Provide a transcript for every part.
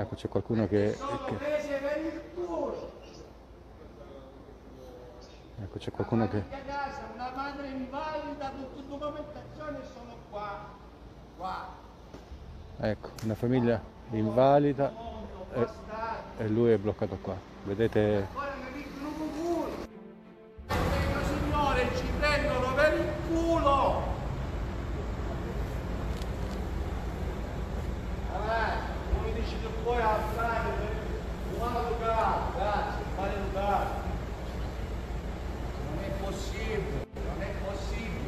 Ecco, c'è qualcuno che... Ecco, c'è qualcuno che... Una madre invalida, tutta documentazione, sono qua. Ecco, una famiglia invalida e lui è bloccato qua. Vedete? Signore, ci prendono per il culo! Come dici che puoi alzare, maleducato, grazie, maleducato. Non è possibile, non è possibile.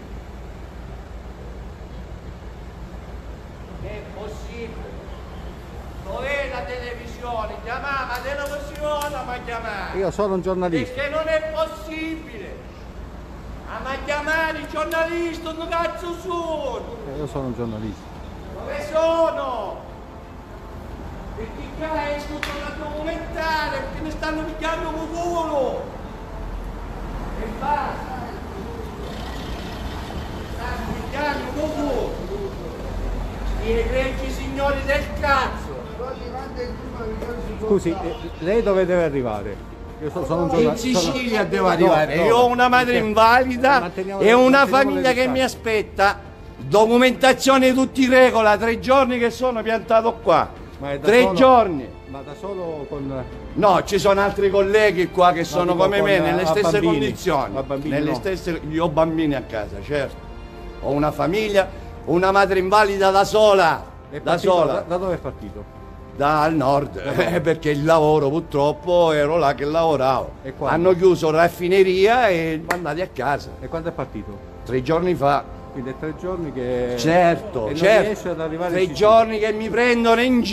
Non è possibile. Dov'è la televisione? Chiamava la televisione, ma chiamare. Io sono un giornalista. Perché non è possibile. Ma chiamare i giornalisti, dove cazzo sono? Io sono un giornalista. Dove sono? Perché qua è tutto da documentare, perché mi stanno picchiando con culo. E basta. Mi stanno picchiando con culo. I egregi signori del cazzo. Scusi, lei dove deve arrivare? Io sono un In giornalista. Sicilia devo arrivare. No, Io ho una madre invalida Manteniamo e una le famiglia che distanze. mi aspetta. Documentazione tutti in regola, 3 giorni che sono piantato qua. Ma è da 3 solo? giorni. Ma da solo con... No, ci sono altri colleghi qua che sono dico come me, con- nelle a stesse bambini. condizioni. A bambini Nelle no. stesse... Io ho bambini a casa, certo. Ho una famiglia, una madre invalida da sola. È Da partito- sola. Da dove è partito? Dal nord, perché il lavoro purtroppo ero là che lavoravo. E quando? Hanno chiuso la raffineria e mandati a casa. E quando è partito? 3 giorni fa. Quindi è 3 giorni che... Certo, e non certo. riesce ad arrivare 3 in Sicilia. giorni che mi prendono in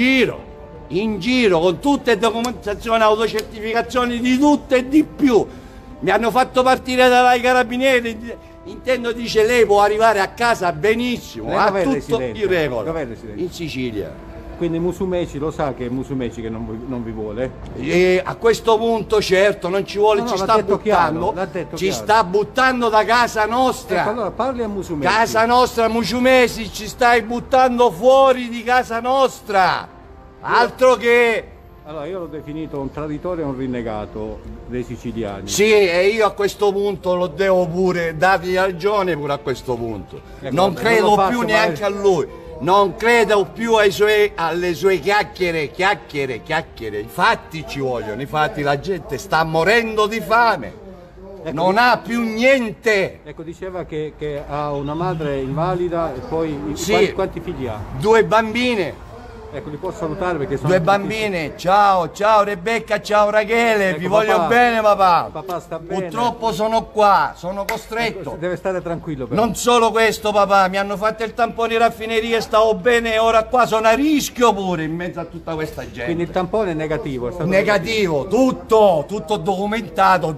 giro con tutte documentazioni, autocertificazioni di tutto e di più. Mi hanno fatto partire dai carabinieri. Intendo, dice, lei può arrivare a casa benissimo, Lei ha dov'è tutto residente? in regola. Dov'è residente? In Sicilia. Quindi Musumeci, lo sa che è Musumeci che non vi vuole? E a questo punto certo non ci vuole, No, ci l'ha sta detto chiaro, buttando, l'ha detto ci chiaro. sta buttando da casa nostra. Ecco, allora parli a Musumeci. Casa nostra, Muciumesi, ci stai buttando fuori di casa nostra. Altro che... Allora, io l'ho definito un traditore e un rinnegato dei siciliani. Sì, e io a questo punto lo devo pure dargli ragione pure a questo punto. Ecco, Non vabbè, credo non lo faccio, più ma- neanche a lui. Non credo più alle sue chiacchiere. I fatti ci vogliono, infatti la gente sta morendo di fame. Ecco, Non ha più niente. Ecco, diceva che ha una madre invalida e poi Sì. quanti figli ha? 2 bambine. Ecco, li può salutare perché sono 2 tutti- bambine, ciao Rebecca, ciao Rachele, Ecco, vi voglio papà. bene papà. Papà sta bene. Purtroppo sono qua, sono Ecco, costretto. deve stare tranquillo però. Non solo questo papà, mi hanno fatto il tampone in raffineria, stavo bene e ora qua sono a rischio pure in mezzo a tutta questa gente. Quindi il tampone è negativo. È stato Negativo, tutto documentato,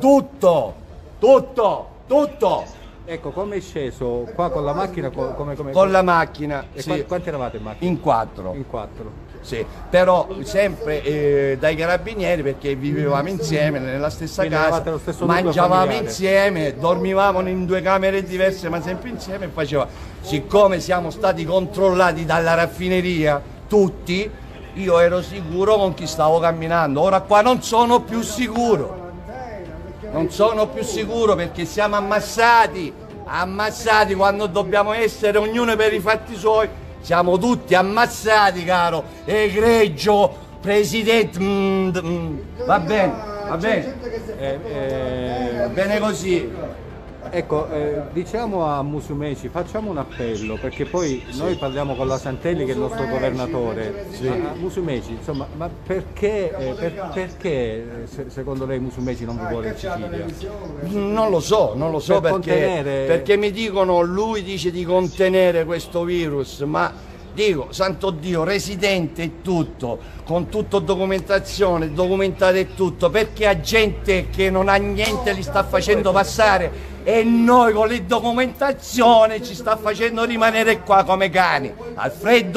tutto. Ecco, come è sceso qua con la macchina? Come... Con la macchina, E sì. quanti eravate in macchina? In 4. In 4. Sì, però sempre dai carabinieri perché vivevamo insieme nella stessa Quindi casa, eravate lo stesso nucleo mangiavamo familiare. insieme, dormivamo in 2 camere diverse ma sempre insieme e faceva. Siccome siamo stati controllati dalla raffineria, tutti, io ero sicuro con chi stavo camminando, ora qua non sono più sicuro. Non sono più sicuro perché siamo ammassati quando dobbiamo essere ognuno per i fatti suoi. Siamo tutti ammassati, caro egregio presidente. Va bene, va bene. Va bene così. Ecco, diciamo a Musumeci, facciamo un appello, perché poi noi parliamo con la Santelli che è il nostro governatore. Ma a Musumeci, insomma, ma perché, secondo lei Musumeci non vi vuole in Sicilia? Non lo so Per contenere- perché mi dicono, lui dice di contenere questo virus, ma dico, santo Dio, residente e tutto, con tutto documentazione, documentato e tutto, perché a gente che non ha niente li sta facendo passare e noi con le documentazioni ci sta facendo rimanere qua come cani, al freddo,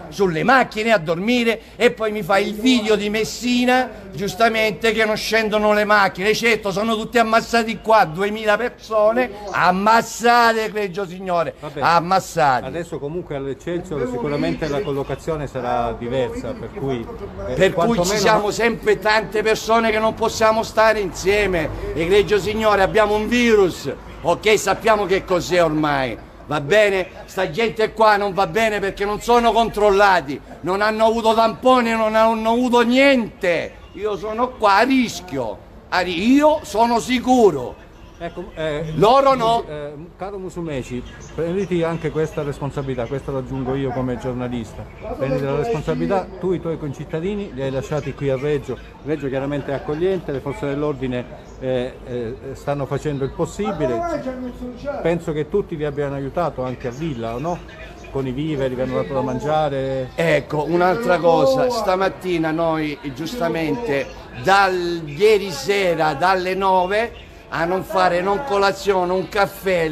sulle macchine a dormire e poi mi fa il video di Messina, giustamente, che non scendono le macchine. Certo, sono tutti ammassati qua, 2000 persone, ammassate, egregio signore, Vabbè, ammassate. adesso comunque all'Eccelsior sicuramente la collocazione sarà diversa, per cui Per cui quantomeno ci siamo sempre tante persone che non possiamo stare insieme. Egregio signore, abbiamo un virus, ok, sappiamo che cos'è ormai, va bene? Sta gente qua non va bene perché non sono controllati, non hanno avuto tamponi, non hanno avuto niente. Io sono qua a rischio, io sono sicuro. ecco, Loro no. Caro Musumeci, prenditi anche questa responsabilità, questo lo aggiungo io come giornalista, prenditi la responsabilità, tu i tuoi concittadini li hai lasciati qui a Reggio, Reggio chiaramente è accogliente, le forze dell'ordine stanno facendo il possibile, penso che tutti vi abbiano aiutato anche a Villa, o no? Con i viveri, vi hanno dato da mangiare. Ecco, un'altra cosa, stamattina noi giustamente ieri sera dalle 9 a non fare non colazione, un caffè,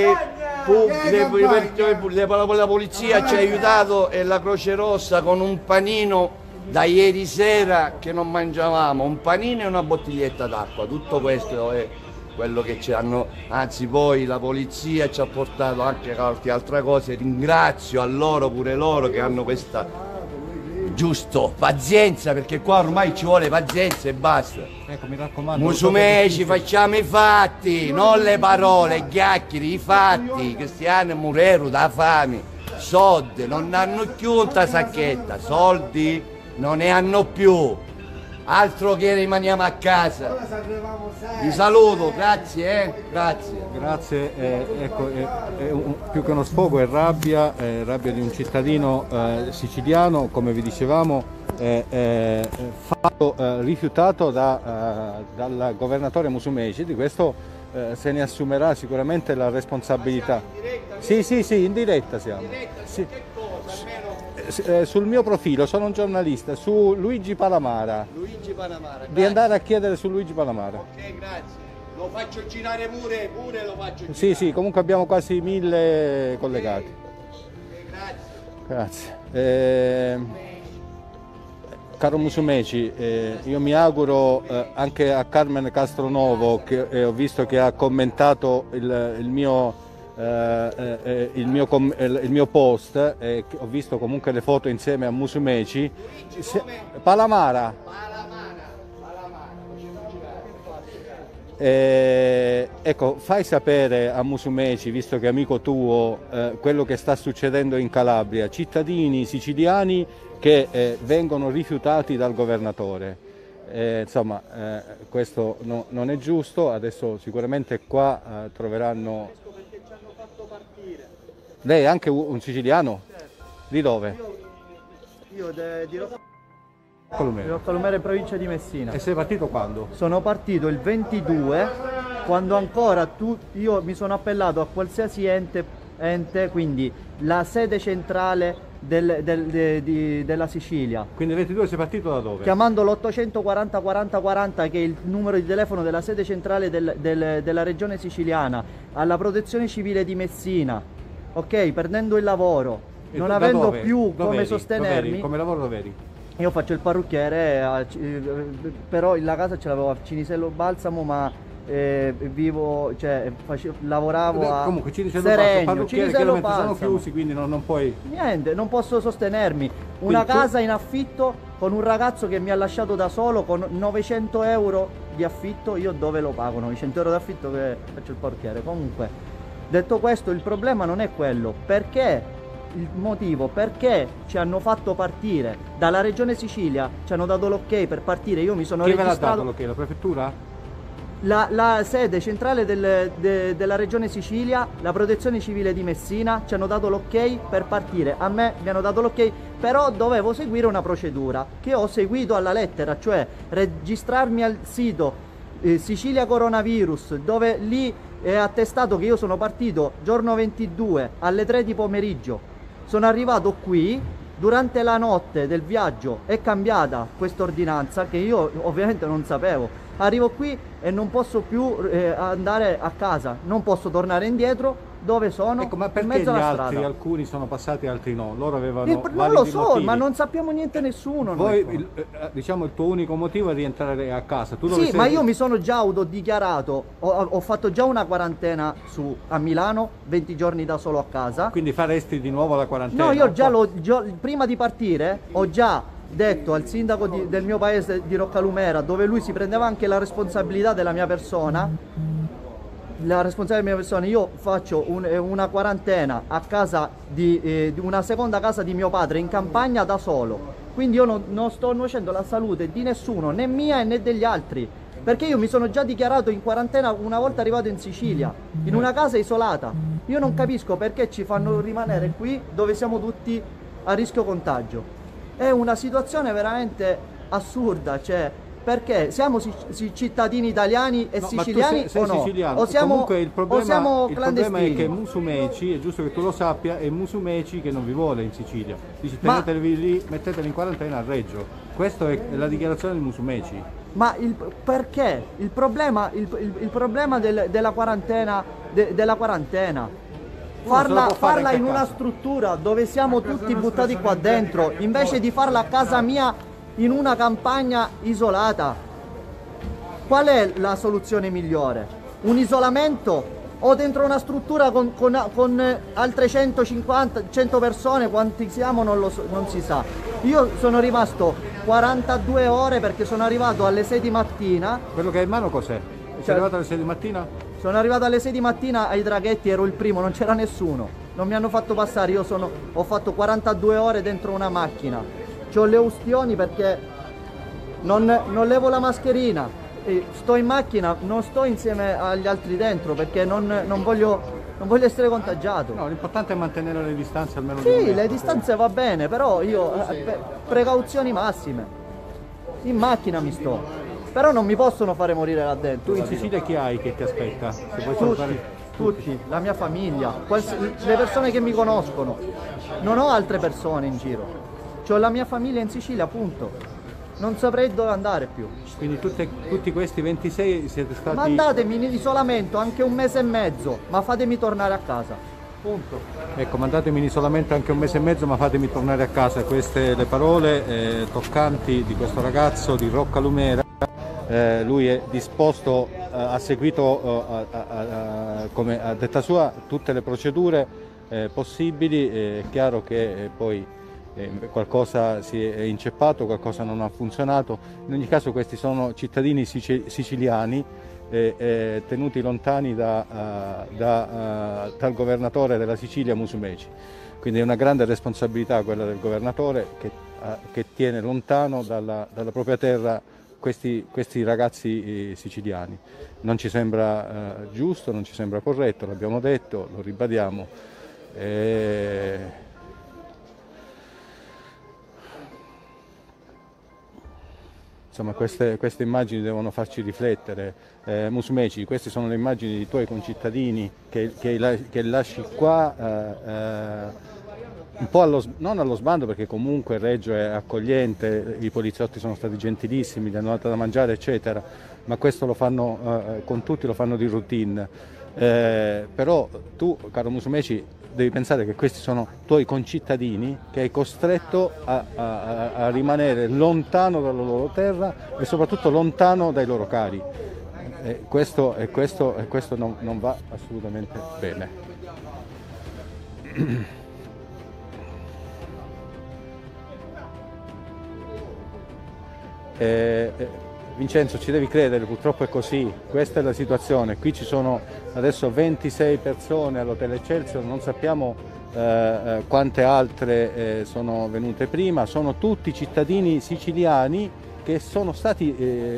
la polizia ci ha aiutato e la Croce Rossa con un panino da ieri sera che non mangiavamo, un panino e una bottiglietta d'acqua, tutto questo è quello che ci hanno, anzi poi la polizia ci ha portato anche qualche altra cosa, ringrazio a loro, pure loro che hanno questa, giusto, pazienza, perché qua ormai ci vuole pazienza e basta. Ecco, mi raccomando. Musumeci, facciamo i fatti, non le parole, chiacchiere, i fatti. Cristiano e Murero da fame, soldi, non hanno più una sacchetta, soldi non ne hanno più. Altro che rimaniamo a casa. Vi saluto, grazie, grazie. Grazie, ecco, più che uno sfogo è rabbia, rabbia di un cittadino siciliano, come vi dicevamo, rifiutato dal governatore Musumeci, di questo se ne assumerà sicuramente la responsabilità. Sì, in diretta siamo. Sì. Sul mio profilo, sono un giornalista, su Luigi Palamara. Luigi Palamara. Di andare a chiedere su Luigi Palamara. Ok, grazie. Lo faccio girare pure lo faccio girare. Sì, comunque abbiamo quasi 1000 collegati. Ok, Grazie. Caro Musumeci, io mi auguro anche a Carmen Castronovo, che ho visto che ha commentato il mio post, ho visto comunque le foto insieme a Musumeci. Palamara. Ecco, fai sapere a Musumeci, visto che è amico tuo, quello che sta succedendo in Calabria, cittadini siciliani che vengono rifiutati dal governatore. Insomma, questo non è giusto. Adesso sicuramente qua troveranno. Perché ci hanno fatto partire. Lei è anche un siciliano? Di dove? Io di Colomero. Roccalumere, provincia di Messina. E sei partito quando? Sono partito il 22, quando ancora io mi sono appellato a qualsiasi ente, quindi la sede centrale della Sicilia. Quindi il 22 sei partito da dove? Chiamando l'840 40 40, che è il numero di telefono della sede centrale della regione siciliana, alla protezione civile di Messina, ok? Perdendo il lavoro, E non da avendo dove? più come Dov'eri? sostenermi. Come lavoro dov'eri? Io faccio il parrucchiere, però la casa ce l'avevo a Cinisello Balsamo, ma vivo, cioè lavoravo a Comunque Cinisello Seregno, parrucchiere Cinisello chiaramente sono Balsamo. chiusi, quindi non puoi. Niente, non posso sostenermi. Una Quindi tu- casa in affitto con un ragazzo che mi ha lasciato da solo con 900 euro di affitto, io dove lo pago? 900 euro di affitto che faccio il parrucchiere. Comunque, detto questo, il problema non è quello, perché il motivo perché ci hanno fatto partire dalla regione Sicilia, ci hanno dato l'ok per partire, io mi sono Chi ve l'ha registrato. dato l'ok? La prefettura? La sede centrale della regione Sicilia, la protezione civile di Messina, ci hanno dato l'ok per partire. A me mi hanno dato l'ok, però dovevo seguire una procedura che ho seguito alla lettera, cioè registrarmi al sito Sicilia Coronavirus, dove lì è attestato che io sono partito giorno 22 alle 3 di pomeriggio. Sono arrivato qui, durante la notte del viaggio è cambiata questa ordinanza che io ovviamente non sapevo. Arrivo qui e non posso più andare a casa, non posso tornare indietro, Dove sono? Ecco, ma In perché mezzo gli alla altri, strada. alcuni sono passati, altri no? Loro avevano Non lo validi so, motivi. ma non sappiamo niente nessuno. Voi, noi qua. diciamo, il tuo unico motivo è rientrare a casa. Tu dove Sì, sei? ma io mi sono già autodichiarato, ho fatto già una quarantena a Milano, 20 giorni da solo a casa. Quindi faresti di nuovo la quarantena? No, io già prima di partire ho già detto al sindaco del mio paese di Roccalumera, dove lui si prendeva anche la responsabilità della mia persona. La responsabilità della mia persona, io faccio una quarantena a casa di una seconda casa di mio padre in campagna da solo. Quindi io non sto nuocendo la salute di nessuno, né mia né degli altri. Perché io mi sono già dichiarato in quarantena una volta arrivato in Sicilia, in una casa isolata. Io non capisco perché ci fanno rimanere qui dove siamo tutti a rischio contagio. È una situazione veramente assurda, cioè, perché siamo cittadini italiani e No, siciliani ma tu sei o no? siciliano. O siamo, Comunque il o siamo problema è clandestini? che Musumeci, è giusto che tu lo sappia, è Musumeci che non vi vuole in Sicilia. Dice Ma- tenetevi lì, metteteli in quarantena a Reggio. Questa è la dichiarazione di Musumeci. Ma perché? Il problema della quarantena, se lo può fare farla anche in a una casa. struttura dove siamo tutti buttati qua dentro, invece di farla a casa mia in una campagna isolata. Qual è la soluzione migliore? Un isolamento o dentro una struttura con altre 150, 100 persone? Quanti siamo non si sa. Io sono rimasto 42 ore perché sono arrivato alle 6 di mattina. Quello che hai in mano cos'è? Sei arrivato alle 6 di mattina? Sono arrivato alle 6 di mattina ai traghetti, ero il primo, non c'era nessuno. Non mi hanno fatto passare, ho fatto 42 ore dentro una macchina. C'ho le ustioni perché non levo la mascherina. E sto in macchina, non sto insieme agli altri dentro perché non voglio essere contagiato. No, l'importante è mantenere le distanze almeno di Sì, un metro. le distanze va bene, però io precauzioni massime. In macchina mi sto. Però non mi possono fare morire là dentro. Tu in capito? Sicilia chi hai che ti aspetta? Se vuoi Tutti, salutare- tutti, la mia famiglia, le persone che mi conoscono. Non ho altre persone in giro. C'ho la mia famiglia in Sicilia, punto. Non saprei dove andare più. Quindi tutti questi 26 siete stati... Mandatemi in isolamento anche un mese e mezzo, ma fatemi tornare a casa. Punto. Ecco, mandatemi in isolamento anche un mese e mezzo, ma fatemi tornare a casa. Queste le parole toccanti di questo ragazzo di Roccalumera. Lui è disposto, ha seguito, come a detta sua, tutte le procedure possibili. È chiaro che poi qualcosa si è inceppato, qualcosa non ha funzionato. In ogni caso questi sono cittadini siciliani tenuti lontani dal governatore della Sicilia Musumeci. Quindi è una grande responsabilità quella del governatore che tiene lontano dalla propria terra questi ragazzi siciliani. Non ci sembra giusto, non ci sembra corretto, l'abbiamo detto, lo ribadiamo. Insomma, queste immagini devono farci riflettere. Musumeci, queste sono le immagini dei tuoi concittadini che lasci qua un po' non allo sbando, perché comunque Reggio è accogliente, i poliziotti sono stati gentilissimi, gli hanno dato da mangiare eccetera, ma questo lo fanno con tutti, lo fanno di routine. Però tu, caro Musumeci, devi pensare che questi sono tuoi concittadini che hai costretto a rimanere lontano dalla loro terra e soprattutto lontano dai loro cari. Questo non va assolutamente bene. Vincenzo, ci devi credere, purtroppo è così, questa è la situazione. Qui ci sono adesso 26 persone all'Hotel Excelsior, non sappiamo quante altre sono venute prima, sono tutti cittadini siciliani che sono stati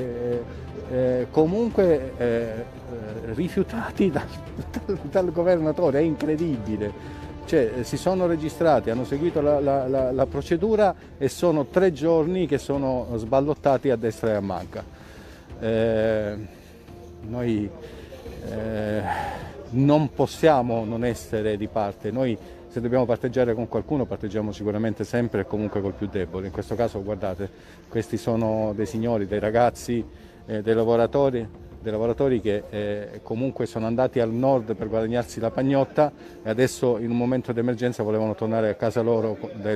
comunque rifiutati dal governatore, è incredibile. Cioè, si sono registrati, hanno seguito la procedura e sono 3 giorni che sono sballottati a destra e a manca. Noi non possiamo non essere di parte. Noi, se dobbiamo parteggiare con qualcuno, parteggiamo sicuramente sempre e comunque col più debole. In questo caso, guardate, questi sono dei signori, dei ragazzi, dei lavoratori. dei lavoratori che comunque sono andati al nord per guadagnarsi la pagnotta e adesso in un momento di emergenza volevano tornare a casa loro dai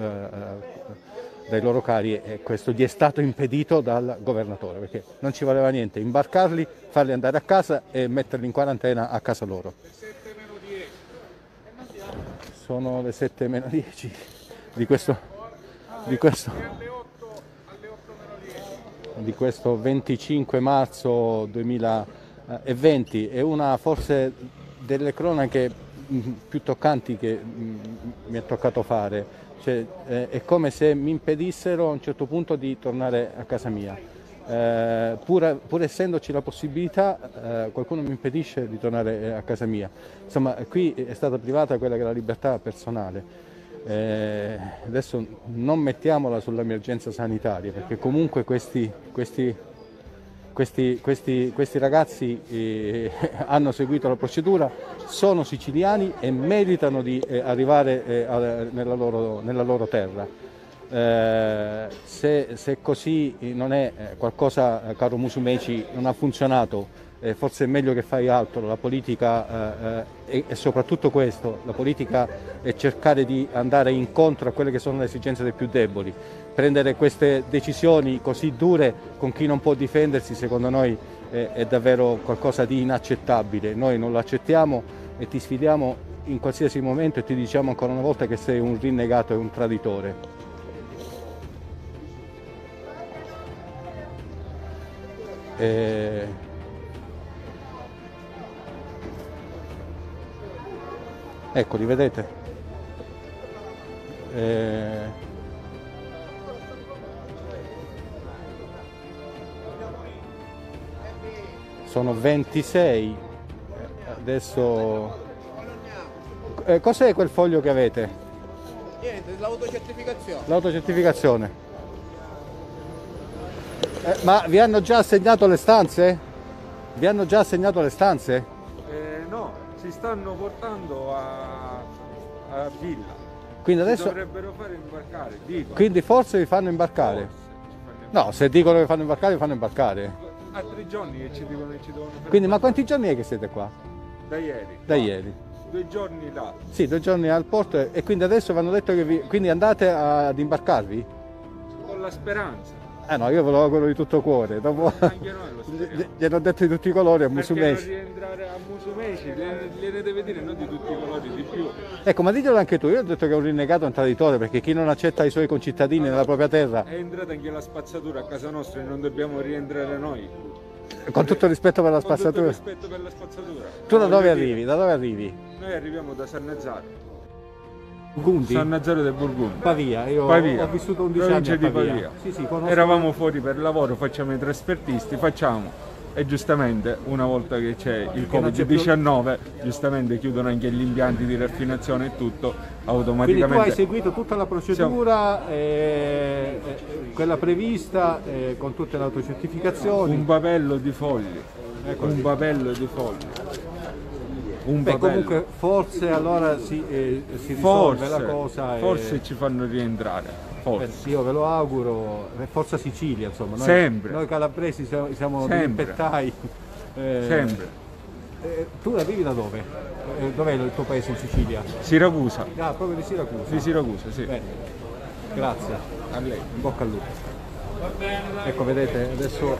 loro cari, e questo gli è stato impedito dal governatore, perché non ci voleva niente imbarcarli, farli andare a casa e metterli in quarantena a casa loro. Sono le 7:10 di questo 25 marzo 2020. È una forse delle cronache più toccanti che mi è toccato fare. Cioè, è come se mi impedissero a un certo punto di tornare a casa mia. Pur essendoci la possibilità, qualcuno mi impedisce di tornare a casa mia. Insomma, qui è stata privata quella che è la libertà personale. Adesso non mettiamola sull'emergenza sanitaria, perché comunque questi ragazzi hanno seguito la procedura, sono siciliani e meritano di arrivare nella loro terra. Se così non è qualcosa, caro Musumeci, non ha funzionato, forse è meglio che fai altro. La politica e soprattutto questo, la politica è cercare di andare incontro a quelle che sono le esigenze dei più deboli. Prendere queste decisioni così dure con chi non può difendersi, secondo noi è davvero qualcosa di inaccettabile. Noi non lo accettiamo e ti sfidiamo in qualsiasi momento e ti diciamo ancora una volta che sei un rinnegato e un traditore. Ecco, li vedete? Sono 26. Adesso cos'è quel foglio che avete? Niente, l'autocertificazione. L'autocertificazione. Ma vi hanno già assegnato le stanze? Vi hanno già assegnato le stanze? No, si stanno portando a Villa. Quindi adesso dovrebbero fare imbarcare, dico. Quindi forse vi fanno imbarcare? Forse ci fanno imbarcare. No, se dicono che fanno imbarcare, vi fanno imbarcare. A 3 giorni che ci dicono che ci devono fare. Quindi, ma quanti giorni è che siete qua? Da ieri. Da ieri. 2 giorni là. Sì, 2 giorni al porto e quindi adesso vi hanno detto che quindi andate ad imbarcarvi? Con la speranza. No, io ve lo auguro di tutto cuore. Dopo Anche noi lo speriamo. gliel'ho detto di tutti i colori a Perché Musumeci. non rientrare a Musumeci, gliene deve dire non di tutti i colori, di più. Ecco, ma diglielo anche tu, io ho detto che è un rinnegato, è un traditore, perché chi non accetta i suoi concittadini nella propria terra, È entrata anche la spazzatura a casa nostra e non dobbiamo rientrare noi. con tutto il rispetto per la Con tutto il spazzatura. rispetto per la spazzatura. Tu da dove Voglio dire, arrivi? Da dove arrivi? Noi arriviamo da San Nazzaro. Burgundi? San Nazzaro del Burgundi. Pavia, io Pavia. ho vissuto 11 anni Provincia a di Pavia. Pavia. Sì, sì, conosco. Eravamo fuori per lavoro, facciamo i trasfertisti, e giustamente una volta che c'è il non c'è Covid-19, giustamente chiudono anche gli impianti di raffinazione e tutto, Quindi tu automaticamente. hai seguito tutta la procedura, quella prevista, con tutte le autocertificazioni. Un bavello di fogli, Ecco. un bavello di fogli. Un Beh, bavello. comunque forse allora si risolve Forse, la cosa. forse ci fanno rientrare, forse. Sì, io ve lo auguro, Forza Sicilia, insomma. Noi, Sempre. Noi calabresi siamo dei Sempre. pettai. Sempre. Tu arrivi da dove? Dov'è il tuo paese in Sicilia? Siracusa, Ah, proprio di Siracusa. di Siracusa, sì. Bene, grazie, A lei. in bocca al lupo. Ecco, vedete, adesso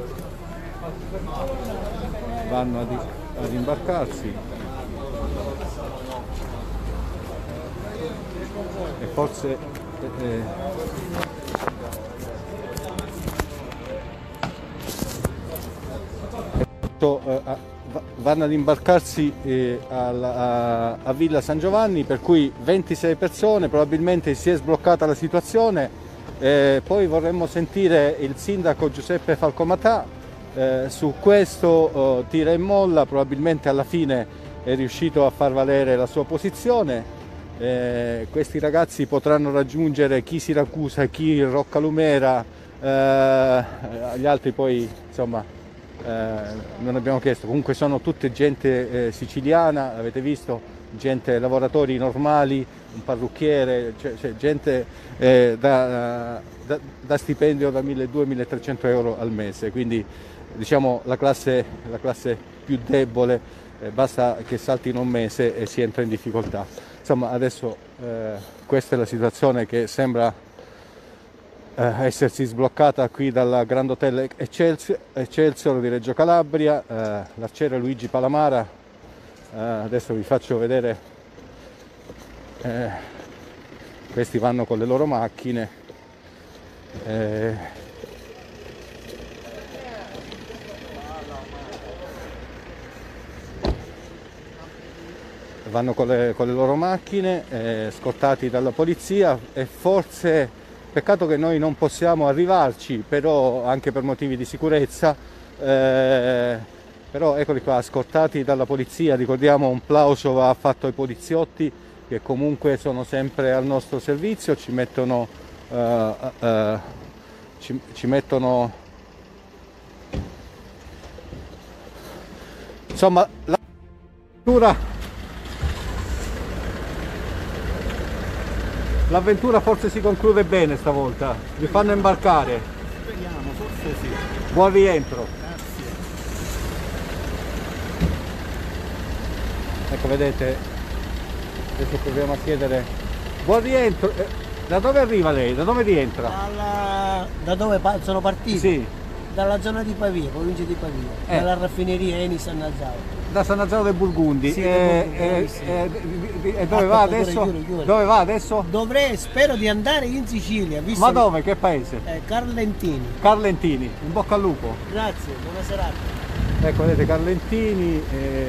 vanno ad imbarcarsi e forse vanno ad imbarcarsi a Villa San Giovanni, per cui 26 persone, probabilmente si è sbloccata la situazione. Poi vorremmo sentire il sindaco Giuseppe Falcomatà su questo tira e molla, probabilmente alla fine è riuscito a far valere la sua posizione. Questi ragazzi potranno raggiungere chi Siracusa, chi Roccalumera, gli altri poi insomma non abbiamo chiesto, comunque sono tutte gente siciliana, avete visto, gente, lavoratori normali, un parrucchiere, cioè gente da stipendio da 1.200-1.300 euro al mese, quindi diciamo la classe più debole, basta che saltino un mese e si entra in difficoltà. Insomma, adesso questa è la situazione che sembra essersi sbloccata qui dal Grand Hotel Excelsior di Reggio Calabria, l'arciere Luigi Palamara. Adesso vi faccio vedere, questi vanno con le loro macchine, scortati dalla polizia, e forse peccato che noi non possiamo arrivarci, però anche per motivi di sicurezza, però eccoli qua, scortati dalla polizia. Ricordiamo, un plauso va fatto ai poliziotti che comunque sono sempre al nostro servizio, ci mettono insomma l'avventura forse si conclude bene stavolta, vi fanno imbarcare. Speriamo, forse sì. Buon rientro. Grazie. Ecco, vedete, adesso proviamo a chiedere buon rientro. Da dove arriva lei? Da dove rientra? Da dove sono partiti? Sì. Dalla zona di Pavia, provincia di Pavia, dalla raffineria Eni San Nazzaro. Da San Nazzaro dei Burgundi. Sì, e dove va adesso? Giuro. Dove va adesso? Spero di andare in Sicilia, visto Ma dove? Che paese? Carlentini. Carlentini, in bocca al lupo. Grazie, buona serata. Ecco, vedete, Carlentini.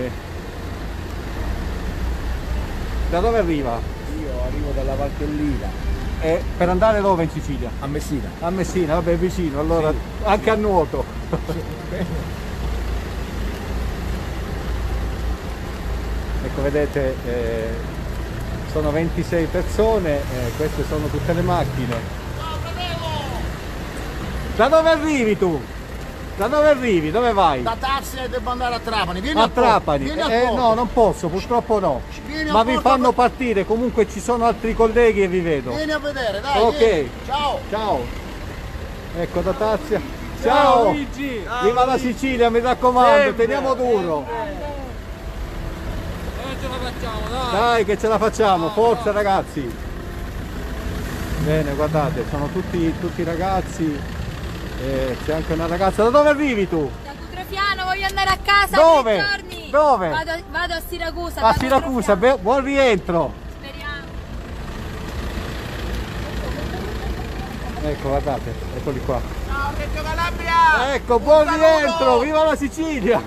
Da dove arriva? Io arrivo dalla Valtellina, Per andare dove in Sicilia? a Messina. A Messina, vabbè, vicino, allora Sì. anche a nuoto. Ecco, vedete, sono 26 persone, queste sono tutte le macchine. Da dove arrivi tu? Da dove arrivi? Dove vai? Da Tarsile devo andare a Trapani, vieni A Trapani? Vieni a Porto. No, non posso, purtroppo no. Vieni a Ma vi Porto. fanno partire, comunque ci sono altri colleghi e vi vedo. Vieni a vedere, dai, Ok. vieni. Ciao. Ciao. Ecco, da Tazia. Ciao. Luigi! Viva la Sicilia, mi raccomando, Sempre. teniamo duro. Dai che ce la facciamo, forza ragazzi. Bene, guardate, sono tutti ragazzi. C'è anche una ragazza. Da dove arrivi tu? Da Cutrofiano, voglio andare a casa. Dove? 3 giorni. Dove? Vado a Siracusa. A Siracusa, buon rientro. Speriamo. Ecco, guardate, eccoli qua. Ciao Reggio Calabria. Ecco, buon rientro, viva la Sicilia!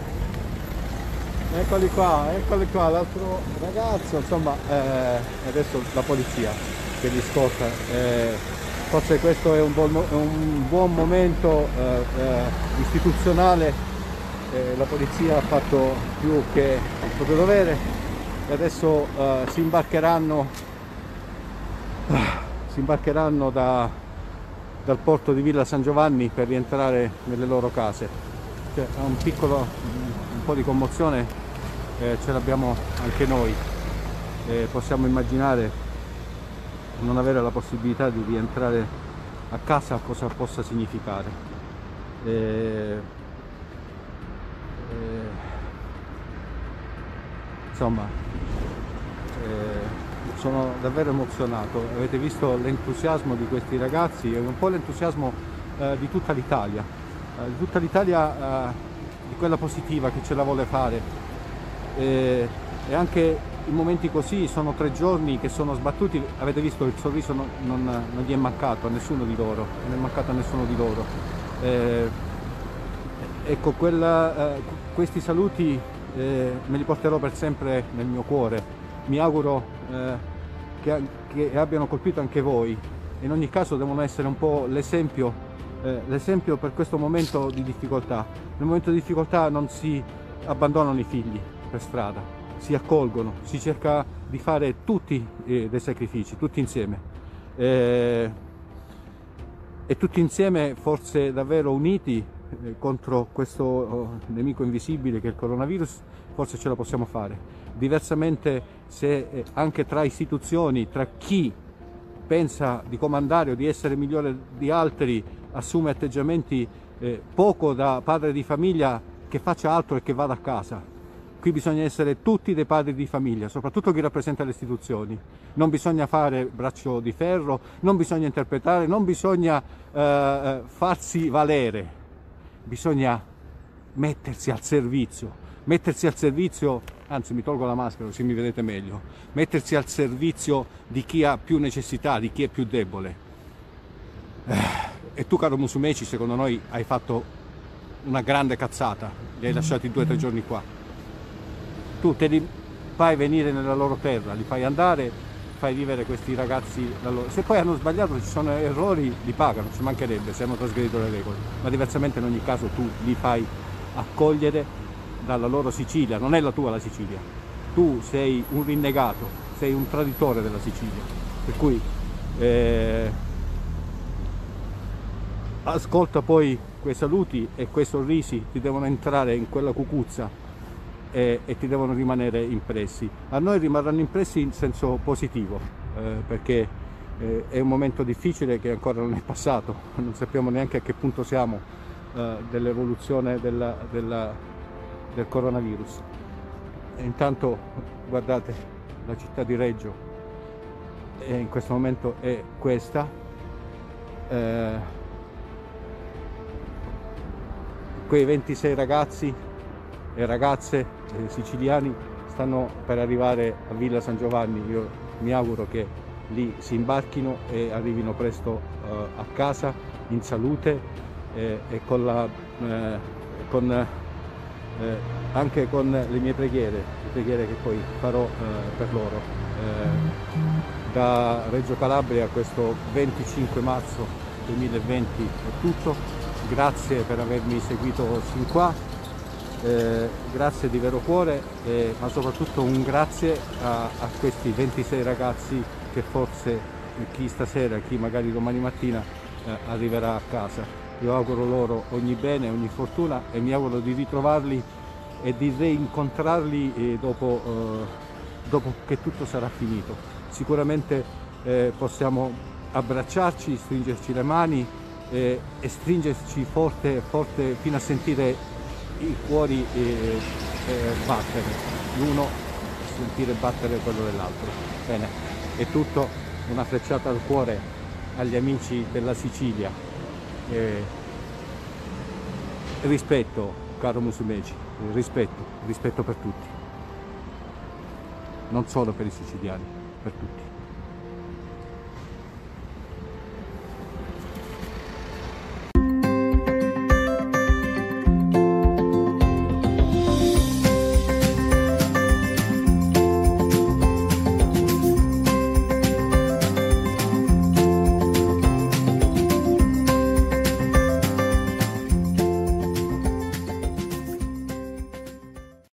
Eccoli qua, l'altro ragazzo, insomma, adesso la polizia che li scorta. Forse questo è un buon momento istituzionale, la polizia ha fatto più che il proprio dovere e adesso si imbarcheranno dal porto di Villa San Giovanni per rientrare nelle loro case. Cioè, un po' di commozione ce l'abbiamo anche noi, possiamo immaginare non avere la possibilità di rientrare a casa cosa possa significare. Insomma, sono davvero emozionato. Avete visto l'entusiasmo di questi ragazzi, è un po' l'entusiasmo di tutta l'Italia, di quella positiva che ce la vuole fare. E anche in momenti così, sono 3 giorni che sono sbattuti, avete visto il sorriso non gli è mancato a nessuno di loro, non è mancato a nessuno di loro. Ecco, questi saluti me li porterò per sempre nel mio cuore. Mi auguro che abbiano colpito anche voi. In ogni caso devono essere un po' l'esempio per questo momento di difficoltà. Nel momento di difficoltà non si abbandonano i figli per strada, si accolgono, si cerca di fare tutti dei sacrifici, tutti insieme. E tutti insieme, forse davvero uniti, contro questo nemico invisibile che è il coronavirus, forse ce la possiamo fare. Diversamente, se anche tra istituzioni, tra chi pensa di comandare o di essere migliore di altri, assume atteggiamenti poco da padre di famiglia, che faccia altro e che vada a casa. Qui bisogna essere tutti dei padri di famiglia, soprattutto chi rappresenta le istituzioni. Non bisogna fare braccio di ferro, non bisogna interpretare, non bisogna farsi valere, bisogna mettersi al servizio. Mettersi al servizio, anzi mi tolgo la maschera così mi vedete meglio, mettersi al servizio di chi ha più necessità, di chi è più debole. E tu, caro Musumeci, secondo noi hai fatto una grande cazzata, li hai lasciati 2 o 3 giorni qua. Tu te li fai venire nella loro terra, li fai andare, fai vivere questi ragazzi. Se poi hanno sbagliato, ci sono errori, li pagano, ci mancherebbe se hanno trasgredito le regole, ma diversamente in ogni caso tu li fai accogliere dalla loro Sicilia, non è la tua la Sicilia. Tu sei un rinnegato, sei un traditore della Sicilia, per cui ascolta poi quei saluti e quei sorrisi, ti devono entrare in quella cucuzza e ti devono rimanere impressi. A noi rimarranno impressi in senso positivo, perché è un momento difficile che ancora non è passato, non sappiamo neanche a che punto siamo dell'evoluzione del coronavirus. E intanto guardate, la città di Reggio in questo momento è questa. Quei 26 ragazzi e ragazze siciliani stanno per arrivare a Villa San Giovanni. Io mi auguro che lì si imbarchino e arrivino presto a casa in salute e anche con le mie preghiere, le preghiere che poi farò per loro. Da Reggio Calabria questo 25 marzo 2020 è tutto. Grazie per avermi seguito sin qua. Grazie di vero cuore, ma soprattutto un grazie a questi 26 ragazzi che forse chi stasera, chi magari domani mattina arriverà a casa. Io auguro loro ogni bene, ogni fortuna e mi auguro di ritrovarli e di reincontrarli dopo che tutto sarà finito. Sicuramente possiamo abbracciarci, stringerci le mani e stringerci forte, forte fino a sentire i cuori battere, l'uno sentire battere quello dell'altro. Bene, è tutto, una frecciata al cuore agli amici della Sicilia. Rispetto, caro Musumeci, rispetto per tutti, non solo per i siciliani, per tutti.